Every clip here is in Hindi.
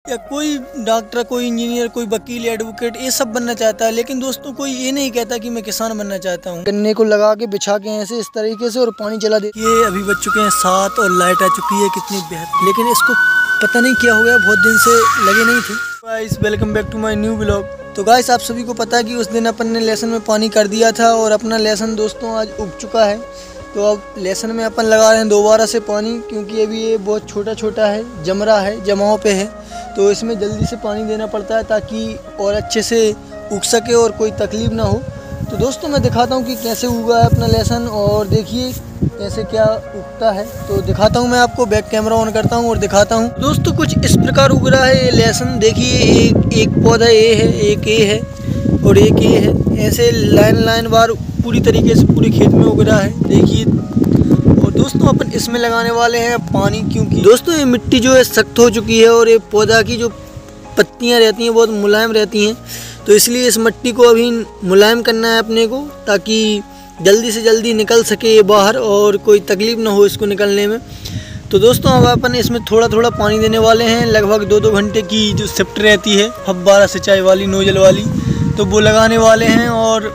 या कोई डॉक्टर, कोई इंजीनियर, कोई वकील, एडवोकेट, ये सब बनना चाहता है। लेकिन दोस्तों कोई ये नहीं कहता कि मैं किसान बनना चाहता हूँ। गन्ने को लगा के बिछा के ऐसे इस तरीके से और पानी चला दे। ये अभी बज चुके हैं 7 और लाइट आ चुकी है कितनी बेहतर, लेकिन इसको पता नहीं क्या हो गया, बहुत दिन से लगे नहीं थे। Guys welcome back to my new blog. तो गाइस आप सभी को पता है कि उस दिन अपन ने लहसुन में पानी कर दिया था और अपना लहसुन दोस्तों आज उग चुका है। तो अब लहसुन में अपन लगा रहे हैं दोबारा से पानी, क्योंकि अभी ये बहुत छोटा छोटा है, जम रहा है, जमाव पे है। तो इसमें जल्दी से पानी देना पड़ता है ताकि और अच्छे से उग सके और कोई तकलीफ़ ना हो। तो दोस्तों मैं दिखाता हूँ कि कैसे उगा है अपना लहसुन और देखिए कैसे क्या उगता है। तो दिखाता हूँ मैं आपको, बैक कैमरा ऑन करता हूँ और दिखाता हूँ। दोस्तों कुछ इस प्रकार उग रहा है ये लहसुन। देखिए एक पौधा ए है, एक ए है और एक ए है, ऐसे लाइन वार पूरी तरीके से पूरे खेत में उग रहा है। देखिए और दोस्तों अपन इसमें लगाने वाले हैं पानी, क्योंकि दोस्तों ये मिट्टी जो है सख्त हो चुकी है और ये पौधा की जो पत्तियाँ रहती हैं बहुत मुलायम रहती हैं। तो इसलिए इस मिट्टी को अभी मुलायम करना है अपने को, ताकि जल्दी से जल्दी निकल सके ये बाहर और कोई तकलीफ़ ना हो इसको निकलने में। तो दोस्तों अब अपन इसमें थोड़ा थोड़ा पानी देने वाले हैं। लगभग 2-2 घंटे की जो शिफ्ट रहती है फव्वारा सिंचाई वाली, नोजल वाली, तो वो लगाने वाले हैं। और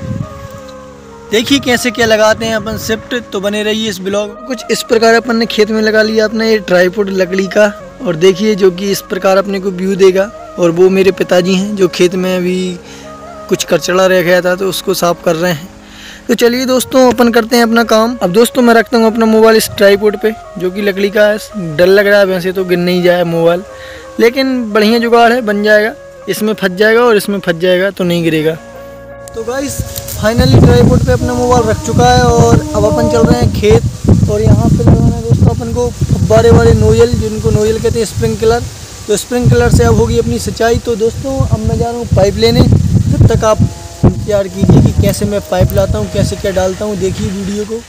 देखिए कैसे क्या लगाते हैं अपन शिफ्ट। तो बने रहिए इस ब्लॉग। कुछ इस प्रकार अपन ने खेत में लगा लिया अपना ये ट्राईपोड लकड़ी का, और देखिए जो कि इस प्रकार अपने को व्यू देगा। और वो मेरे पिताजी हैं जो खेत में अभी कुछ कचड़ा रह गया था तो उसको साफ कर रहे हैं। तो चलिए दोस्तों अपन करते हैं अपना काम। अब दोस्तों मैं रखता हूँ अपना मोबाइल इस ट्राईपोड पे जो कि लकड़ी का है। डर लग रहा है वैसे तो गिर नहीं जाए मोबाइल, लेकिन बढ़िया जुगाड़ है, बन जाएगा। इसमें फंस जाएगा और इसमें फंस जाएगा तो नहीं गिरेगा। तो गाइस फाइनली ट्राईपोड पे अपना मोबाइल रख चुका है और अब अपन चल रहे हैं खेत। और यहाँ पे लगाना है दोस्तों अपन को फव्वारे वाले नोजल, जिनको नोजल कहते हैं, स्प्रिंकलर। तो स्प्रिंकलर से अब होगी अपनी सिंचाई। तो दोस्तों अब मैं जा रहा हूँ पाइप लेने, तब तक आप इंतजार कीजिए कि कैसे मैं पाइप लाता हूँ, कैसे क्या डालता हूँ, देखिए वीडियो को।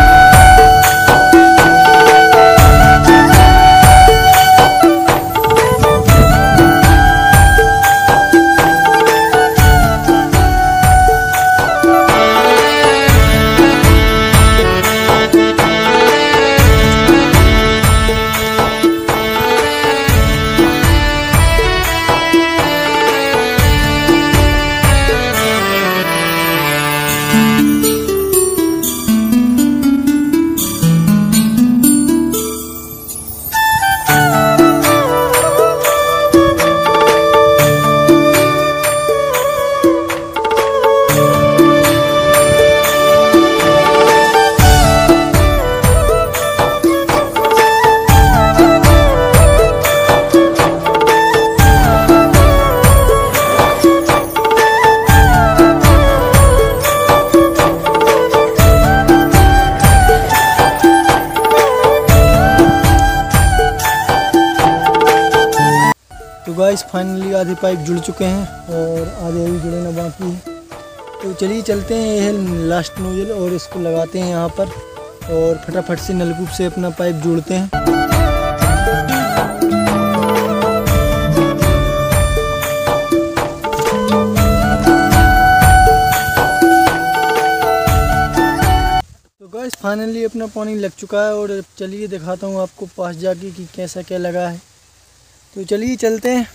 तो गाइस फाइनली आधे पाइप जुड़ चुके हैं और आधे अभी जुड़ना बाकी है। तो चलिए चलते हैं, ये है लास्ट नोजल और इसको लगाते हैं यहाँ पर और फटाफट से नलकूप से अपना पाइप जोड़ते हैं। तो गाइस फाइनली अपना पानी लग चुका है और चलिए दिखाता हूँ आपको पास जाके कि कैसा क्या लगा है। तो चलिए चलते हैं।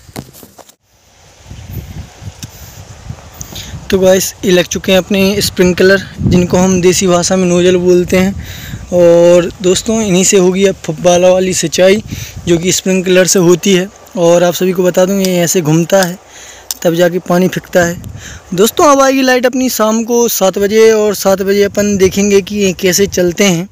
तो गाइस ये लग चुके हैं अपने स्प्रिंकलर, जिनको हम देसी भाषा में नोजल बोलते हैं। और दोस्तों इन्हीं से होगी अब फव्वारा वाली सिंचाई जो कि स्प्रिंकलर से होती है। और आप सभी को बता दूं ये ऐसे घूमता है तब जाके पानी फेंकता है। दोस्तों अब आएगी लाइट अपनी शाम को 7 बजे और 7 बजे अपन देखेंगे कि ये कैसे चलते हैं।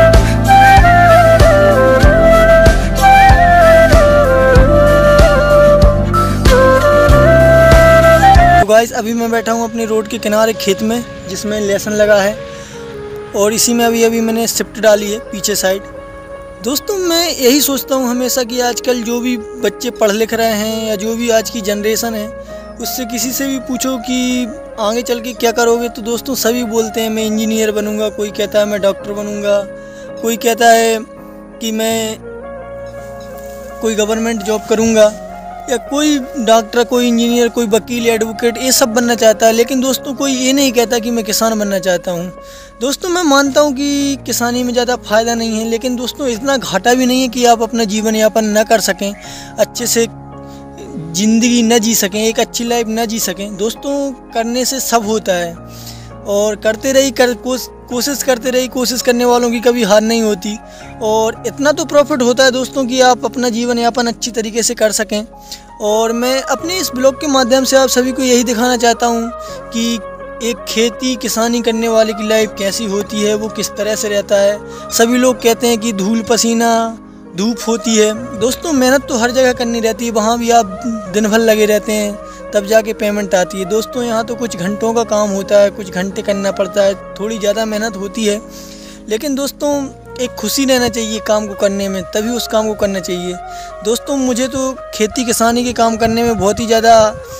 गाइस अभी मैं बैठा हूँ अपने रोड के किनारे खेत में जिसमें लहसुन लगा है और इसी में अभी मैंने शिफ्ट डाली है पीछे साइड। दोस्तों मैं यही सोचता हूँ हमेशा कि आजकल जो भी बच्चे पढ़ लिख रहे हैं या जो भी आज की जनरेशन है उससे किसी से भी पूछो कि आगे चल के क्या करोगे, तो दोस्तों सभी बोलते हैं मैं इंजीनियर बनूंगा, कोई कहता है मैं डॉक्टर बनूंगा, कोई कहता है कि मैं कोई गवर्नमेंट जॉब करूंगा, या कोई डॉक्टर, कोई इंजीनियर, कोई वकील, एडवोकेट, ये सब बनना चाहता है। लेकिन दोस्तों कोई ये नहीं कहता कि मैं किसान बनना चाहता हूँ। दोस्तों मैं मानता हूँ कि किसानी में ज़्यादा फ़ायदा नहीं है, लेकिन दोस्तों इतना घाटा भी नहीं है कि आप अपना जीवन यापन न कर सकें, अच्छे से ज़िंदगी न जी सकें, एक अच्छी लाइफ न जी सकें। दोस्तों करने से सब होता है और करते रही कोशिश करते रही, कोशिश करने वालों की कभी हार नहीं होती। और इतना तो प्रॉफिट होता है दोस्तों कि आप अपना जीवन यापन अच्छी तरीके से कर सकें। और मैं अपने इस ब्लॉग के माध्यम से आप सभी को यही दिखाना चाहता हूँ कि एक खेती किसानी करने वाले की लाइफ कैसी होती है, वो किस तरह से रहता है। सभी लोग कहते हैं कि धूल पसीना धूप होती है। दोस्तों मेहनत तो हर जगह करनी रहती है, वहाँ भी आप दिन भर लगे रहते हैं तब जाके पेमेंट आती है। दोस्तों यहाँ तो कुछ घंटों का काम होता है, कुछ घंटे करना पड़ता है, थोड़ी ज़्यादा मेहनत होती है। लेकिन दोस्तों एक खुशी रहना चाहिए काम को करने में, तभी उस काम को करना चाहिए। दोस्तों मुझे तो खेती किसानी के काम करने में बहुत ही ज़्यादा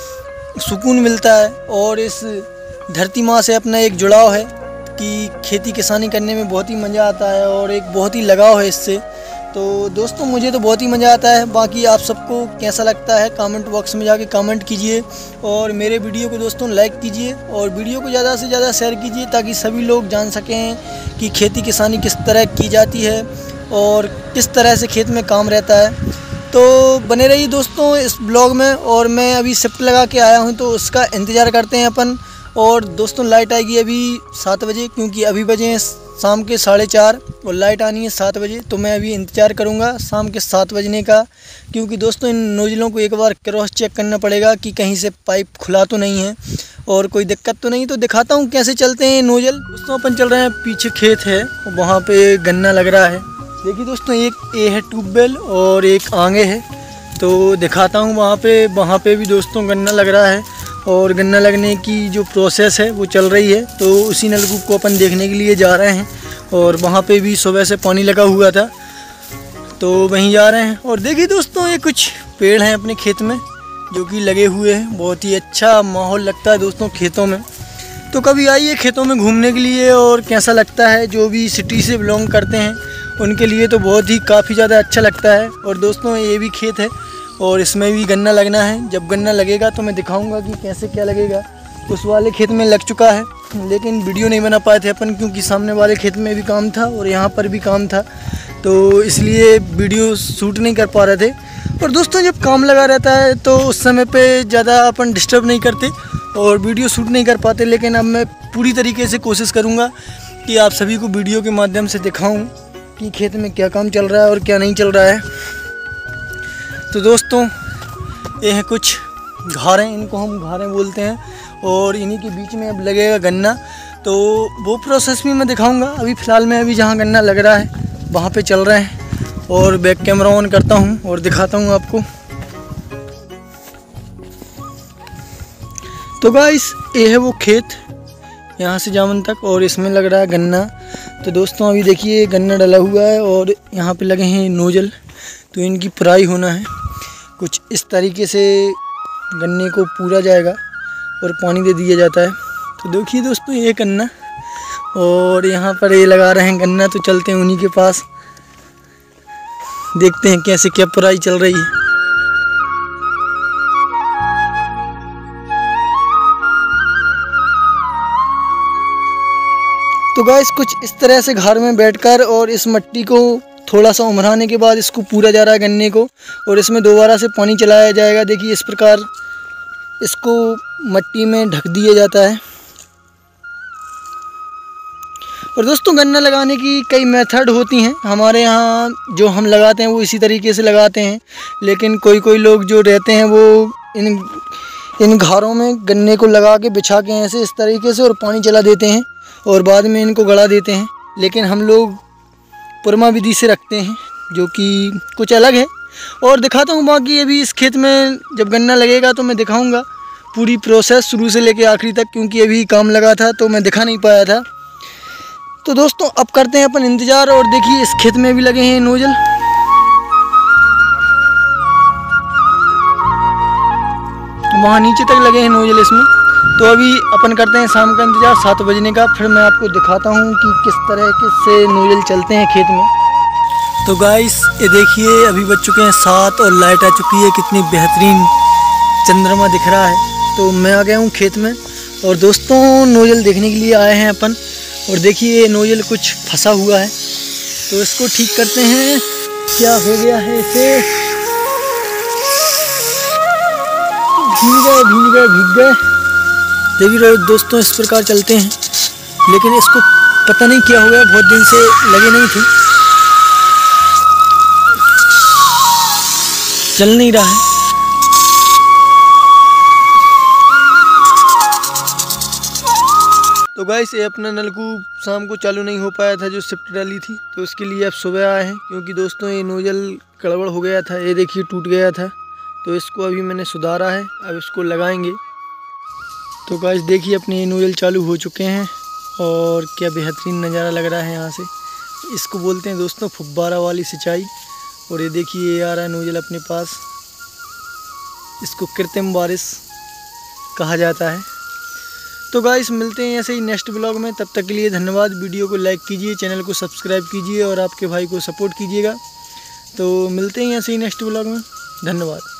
सुकून मिलता है और इस धरती माँ से अपना एक जुड़ाव है कि खेती किसानी करने में बहुत ही मज़ा आता है और एक बहुत ही लगाव है इससे। तो दोस्तों मुझे तो बहुत ही मज़ा आता है। बाकी आप सबको कैसा लगता है कमेंट बॉक्स में जाके कमेंट कीजिए और मेरे वीडियो को दोस्तों लाइक कीजिए और वीडियो को ज़्यादा से ज़्यादा शेयर कीजिए ताकि सभी लोग जान सकें कि खेती किसानी किस तरह की जाती है और किस तरह से खेत में काम रहता है। तो बने रहिए दोस्तों इस ब्लॉग में। और मैं अभी शिफ्ट लगा के आया हूँ तो उसका इंतज़ार करते हैं अपन। और दोस्तों लाइट आएगी अभी 7 बजे, क्योंकि अभी बजे हैं शाम के 4:30 और लाइट आनी है 7 बजे। तो मैं अभी इंतज़ार करूंगा शाम के 7 बजने का, क्योंकि दोस्तों इन नोजलों को एक बार क्रॉस चेक करना पड़ेगा कि कहीं से पाइप खुला तो नहीं है और कोई दिक्कत तो नहीं। तो दिखाता हूँ कैसे चलते हैं नोजल। दोस्तों अपन चल रहे हैं, पीछे खेत है वहाँ पे गन्ना लग रहा है। देखिए दोस्तों एक ये है ट्यूबवेल और एक आगे है, तो दिखाता हूँ वहाँ पे भी दोस्तों गन्ना लग रहा है और गन्ना लगने की जो प्रोसेस है वो चल रही है। तो उसी नलकूप को अपन देखने के लिए जा रहे हैं और वहाँ पे भी सुबह से पानी लगा हुआ था तो वहीं जा रहे हैं। और देखिए दोस्तों ये कुछ पेड़ हैं अपने खेत में जो कि लगे हुए हैं, बहुत ही अच्छा माहौल लगता है दोस्तों खेतों में। तो कभी आइए खेतों में घूमने के लिए और कैसा लगता है। जो भी सिटी से बिलोंग करते हैं उनके लिए तो बहुत ही काफ़ी ज़्यादा अच्छा लगता है। और दोस्तों ये भी खेत है और इसमें भी गन्ना लगना है। जब गन्ना लगेगा तो मैं दिखाऊंगा कि कैसे क्या लगेगा। उस वाले खेत में लग चुका है लेकिन वीडियो नहीं बना पाए थे अपन, क्योंकि सामने वाले खेत में भी काम था और यहाँ पर भी काम था, तो इसलिए वीडियो शूट नहीं कर पा रहे थे। और दोस्तों जब काम लगा रहता है तो उस समय पे ज़्यादा अपन डिस्टर्ब नहीं करते और वीडियो शूट नहीं कर पाते। लेकिन अब मैं पूरी तरीके से कोशिश करूँगा कि आप सभी को वीडियो के माध्यम से दिखाऊँ कि खेत में क्या काम चल रहा है और क्या नहीं चल रहा है। तो दोस्तों ये है कुछ घारें, इनको हम घारें बोलते हैं और इन्हीं के बीच में अब लगेगा गन्ना। तो वो प्रोसेस भी मैं दिखाऊंगा। अभी फ़िलहाल मैं अभी जहाँ गन्ना लग रहा है वहाँ पे चल रहे हैं और बैक कैमरा ऑन करता हूँ और दिखाता हूँ आपको। तो गाइस ये है वो खेत यहाँ से जामन तक और इसमें लग रहा है गन्ना। तो दोस्तों अभी देखिए गन्ना डला हुआ है और यहाँ पे लगे हैं नोजल, तो इनकी फ्राई होना है। कुछ इस तरीके से गन्ने को पूरा जाएगा और पानी दे दिया जाता है। तो देखिए दोस्तों ये गन्ना और यहाँ पर ये लगा रहे हैं गन्ना। तो चलते हैं उन्हीं के पास, देखते हैं कैसे क्या फ्राई चल रही है। तो गाइस कुछ इस तरह से घर में बैठकर और इस मिट्टी को थोड़ा सा उमराने के बाद इसको पूरा जा रहा है गन्ने को और इसमें दोबारा से पानी चलाया जाएगा। देखिए इस प्रकार इसको मिट्टी में ढक दिया जाता है। और दोस्तों गन्ना लगाने की कई मेथड होती हैं। हमारे यहाँ जो हम लगाते हैं वो इसी तरीके से लगाते हैं, लेकिन कोई लोग जो रहते हैं वो इन घारों में गन्ने को लगा के बिछा के ऐसे इस तरीके से और पानी चला देते हैं और बाद में इनको गड़ा देते हैं। लेकिन हम लोग पुरमा विधि से रखते हैं जो कि कुछ अलग है। और दिखाता हूँ बाकी अभी इस खेत में जब गन्ना लगेगा तो मैं दिखाऊंगा पूरी प्रोसेस शुरू से लेके आखिरी तक, क्योंकि अभी काम लगा था तो मैं दिखा नहीं पाया था। तो दोस्तों अब करते हैं अपन इंतज़ार। और देखिए इस खेत में भी लगे हैं नोजल। वहाँ नीचे तक लगे हैं नोजल इसमें। तो अभी अपन करते हैं शाम का इंतज़ार 7 बजने का, फिर मैं आपको दिखाता हूँ कि किस तरह से नोजल चलते हैं खेत में। तो गाइस ये देखिए अभी बज चुके हैं 7 और लाइट आ चुकी है। कितनी बेहतरीन चंद्रमा दिख रहा है। तो मैं आ गया हूँ खेत में और दोस्तों नोजल देखने के लिए आए हैं अपन। और देखिए ये नोजल कुछ फंसा हुआ है तो इसको ठीक करते हैं। क्या हो गया है इसे। भीग गए। देखिए दोस्तों इस प्रकार चलते हैं, लेकिन इसको पता नहीं क्या हो गया, बहुत दिन से लगे नहीं थे, चल नहीं रहा है। तो गाइस ये अपना नलकूप शाम को चालू नहीं हो पाया था जो शिफ्ट डाली थी, तो उसके लिए अब सुबह आए हैं, क्योंकि दोस्तों ये नोजल गड़बड़ हो गया था, ये देखिए टूट गया था, तो इसको अभी मैंने सुधारा है, अब इसको लगाएंगे। तो गाइस देखिए अपने ये नोजल चालू हो चुके हैं और क्या बेहतरीन नज़ारा लग रहा है यहाँ से। इसको बोलते हैं दोस्तों फुब्बारा वाली सिंचाई। और ये देखिए ये आ रहा है नोजल अपने पास, इसको कृत्रिम बारिश कहा जाता है। तो गाइस मिलते हैं ऐसे ही नेक्स्ट ब्लॉग में, तब तक के लिए धन्यवाद। वीडियो को लाइक कीजिए, चैनल को सब्सक्राइब कीजिए और आपके भाई को सपोर्ट कीजिएगा। तो मिलते हैं ऐसे ही नेक्स्ट ब्लॉग में, धन्यवाद।